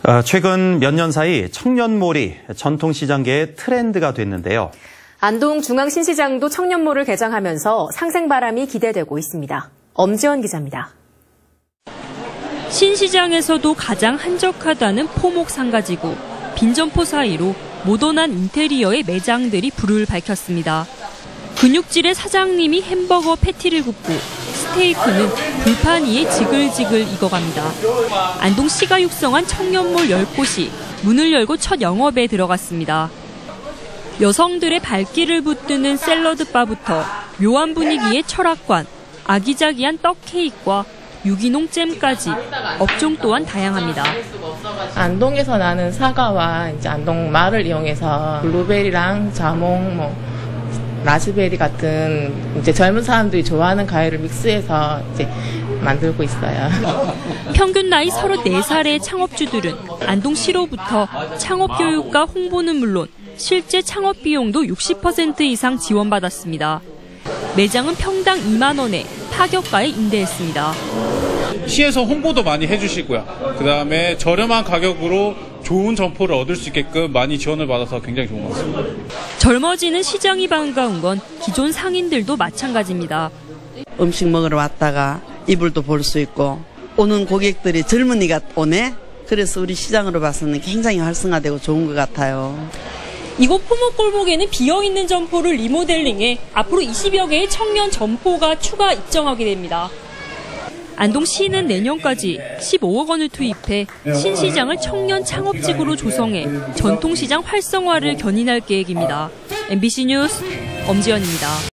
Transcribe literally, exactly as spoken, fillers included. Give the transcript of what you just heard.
최근 몇 년 사이 청년몰이 전통시장계의 트렌드가 됐는데요. 안동 중앙신시장도 청년몰을 개장하면서 상생바람이 기대되고 있습니다. 엄지원 기자입니다. 신시장에서도 가장 한적하다는 포목 상가지구, 빈 점포 사이로 모던한 인테리어의 매장들이 불을 밝혔습니다. 근육질의 사장님이 햄버거 패티를 굽고 스테이크는 불판 위에 지글지글 익어갑니다. 안동시가 육성한 청년몰 열 곳이 문을 열고 첫 영업에 들어갔습니다. 여성들의 발길을 붙드는 샐러드바부터 묘한 분위기의 철학관, 아기자기한 떡 케이크와 유기농 잼까지 업종 또한 다양합니다. 안동에서 나는 사과와 이제 안동 말을 이용해서 블루베리랑 자몽, 뭐 라즈베리 같은 이제 젊은 사람들이 좋아하는 과일을 믹스해서 이제 만들고 있어요. 평균 나이 서른네 살의 창업주들은 안동시로부터 창업 교육과 홍보는 물론 실제 창업 비용도 육십 퍼센트 이상 지원받았습니다. 매장은 평당 이만 원에 파격가에 임대했습니다. 시에서 홍보도 많이 해주시고요. 그다음에 저렴한 가격으로 좋은 점포를 얻을 수 있게끔 많이 지원을 받아서 굉장히 좋은 것 같습니다. 젊어지는 시장이 반가운 건 기존 상인들도 마찬가지입니다. 음식 먹으러 왔다가 이불도 볼 수 있고 오는 고객들이 젊은이가 오네? 그래서 우리 시장으로 봐서는 굉장히 활성화되고 좋은 것 같아요. 이곳 포목골목에는 비어있는 점포를 리모델링해 앞으로 이십여 개의 청년 점포가 추가 입점하게 됩니다. 안동시는 내년까지 십오억 원을 투입해 신시장을 청년 창업지구로 조성해 전통시장 활성화를 견인할 계획입니다. 엠비씨 뉴스 엄지연입니다.